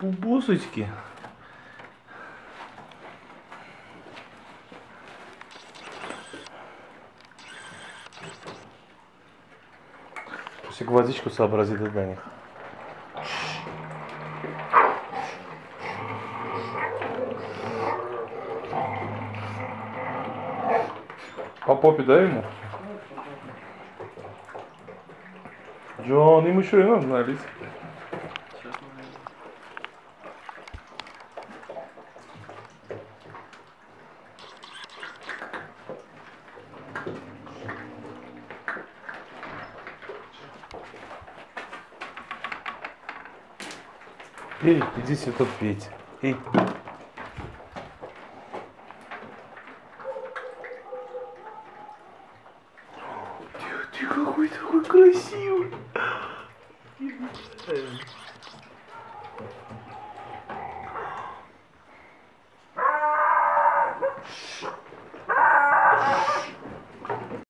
пупусочки. Пусть водичку сообразит для них. По попе дай ему. Джон, ему еще и надо налить. Эй, иди сюда петь. Эй. Ты какой такой красивый.